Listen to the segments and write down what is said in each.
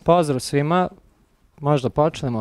Pozdrav svima, možda počnemo.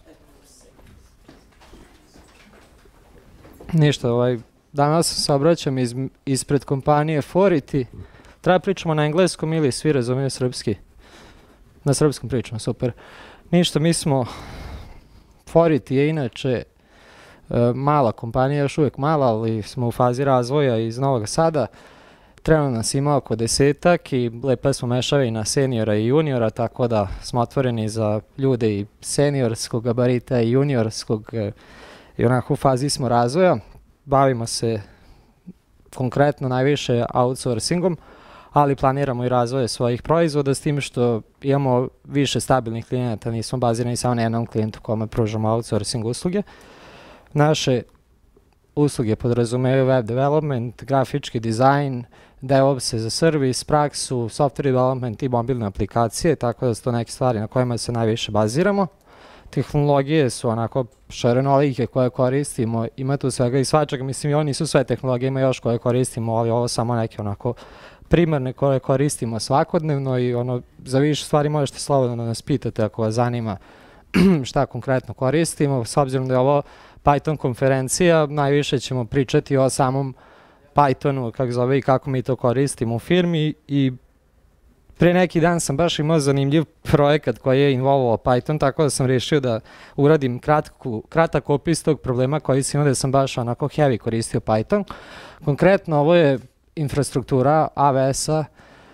Ništa, danas se obraćam ispred kompanije Fourity. Treba pričamo na engleskom ili svi razumiju srpski? Na srpskom pričamo, super. Ništa, mi smo, Fourity je inače mala kompanija, još uvijek mala, ali smo u fazi razvoja iz Novog Sada. Trenutno nas ima oko 10-ak i lepo smo mešavi na seniora i juniora, tako da smo otvoreni za ljude i seniorskog gabarita i juniorskog i onako u fazi smo razvoja. Bavimo se konkretno najviše outsourcingom, ali planiramo i razvoje svojih proizvoda s tim što imamo više stabilnih klijenata, nismo bazirani samo na jednom klijentu kome pružamo outsourcing usluge. Naše usluge podrazumevaju web development, grafički dizajn, DevOps za servis, praksu, software development i mobilne aplikacije, tako da su to neke stvari na kojima se najviše baziramo. Tehnologije su onako šarenolike koje koristimo, ima tu svega i svačega, mislim i oni nisu sve tehnologije, ima još koje koristimo, ali ovo samo neke onako primarne koje koristimo svakodnevno i za više stvari možete slobodno da nas pitate ako vas zanima šta konkretno koristimo. S obzirom da je ovo Python konferencija, najviše ćemo pričati o samom Pythonu, kako zove i kako mi to koristimo u firmi i pre neki dan sam baš imao zanimljiv projekat koji je involvovao Python, tako da sam rešio da uradim kratak opis tog problema koji sam imao da sam baš onako heavy koristio Python. Konkretno ovo je infrastruktura AWS-a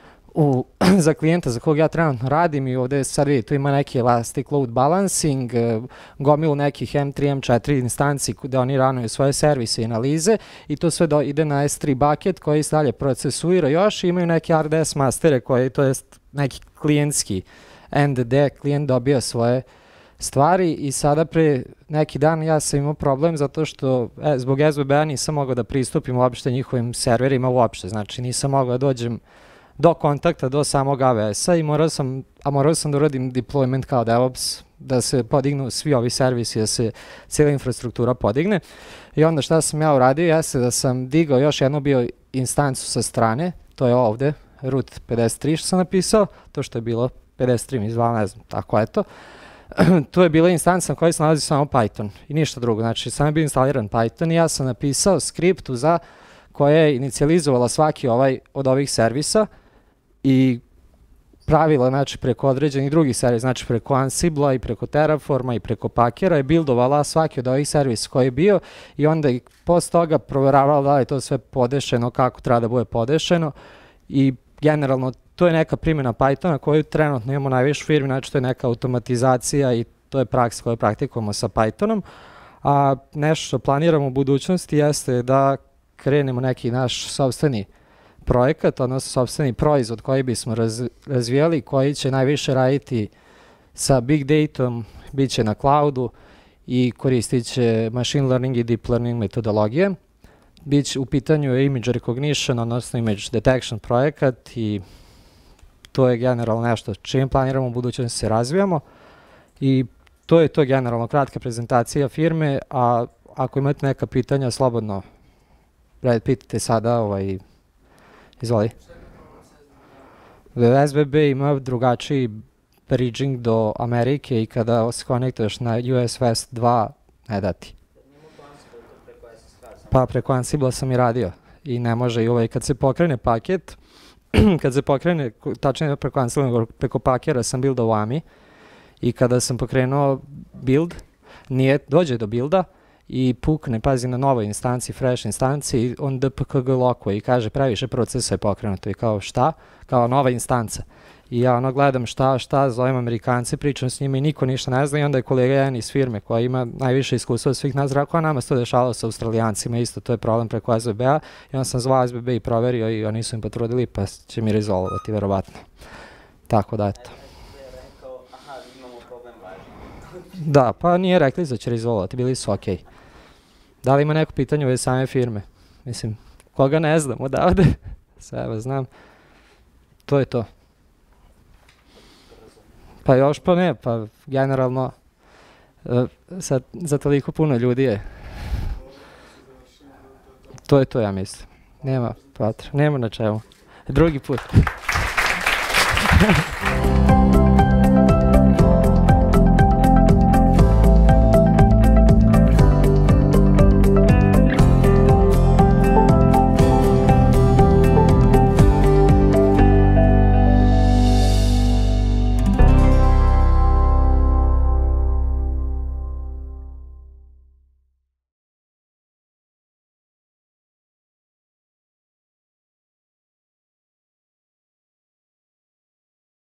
za klijenta za kog ja trenutno radim i ovdje sad vidite, tu ima neki elastic load balancing, gomilu nekih M3, M4 instanci gde oni ranuju svoje servise i analize i to sve ide na S3 bucket koji se dalje procesuira još i imaju neke RDS mastere koji, to jest neki klijentski NDD, klijent dobija svoje stvari i sada pre neki dan ja sam imao problem zato što zbog SBB-a nisam mogao da pristupim uopšte njihovim serverima uopšte, znači nisam mogao da dođem do kontakta, do samog AWS-a i morao sam da uradim deployment kao DevOps, da se podignu svi ovi servisi, da se cijela infrastruktura podigne. I onda šta sam ja uradio, jeste da sam digao još jednu bio instancu sa strane, to je ovde, root 53 što sam napisao, to što je bilo 53 mi izvala, ne znam, tako eto. Tu je bila instanca na kojoj se nalazi samo Python i ništa drugo, znači sam je bio instaliran Python i ja sam napisao skriptu koja je inicijalizovala svaki od ovih servisa i pravila, znači preko određenih drugih servisa, znači preko Ansible-a i preko Terraforma i preko Packera je buildovala svaki od ovih servisa koji je bio i onda i posle toga provjeravala da je to sve podešeno kako treba da bude podešeno i generalno to je neka primjena Pythona koju trenutno imamo najviše u firmi, znači to je neka automatizacija i to je praksa koju praktikujemo sa Pythonom, a nešto što planiramo u budućnosti jeste da krenemo neki naš sopstveni projekat, odnosno sopstveni proizvod koji bismo razvijali, koji će najviše raditi sa big datom, bit će na cloudu i koristit će machine learning i deep learning metodologije. U pitanju je image recognition, odnosno image detection projekat i to je generalno nešto čim planiramo u budućnosti se razvijamo i to je to generalno kratka prezentacija firme, a ako imate neka pitanja slobodno pitajte sada, izvoli. SBB ima drugačiji bridging do Amerike i kada se konektuješ na US West 2 ne dati. Pa preko Ansible sam i radio i ne može i kad se pokrene paket, kad se pokrene, tačnije preko Ansible, preko Packera sam buildao u AMI i kada sam pokrenuo build, dođe do builda i pukne, pazi na novoj instanci, fresh instanci i on DPKG lokuje i kaže previše procesa je pokrenuto i kao šta? Kao nova instanca. I ja gledam šta, zovem Amerikanci, pričam s njima i niko ništa ne zna i onda je kolega jedan iz firme koja ima najviše iskustva od svih nas rekao, a nama se to dešavalo sa Australijancima, isto to je problem preko SBB-a i onda sam zvao SBB i proverio i oni su im potrudili pa će mi rezolovati verovatno. Tako da eto. Da, pa nije rekli da će rezolovati, bili su okej. Da li ima neko pitanje ove same firme? Mislim, koga ne znam odavde, sve vas znam. To je to. Pa još pa ne, pa generalno za toliko puno ljudi je. To je to ja mislim. Nema patra, nema na čemu. Drugi put.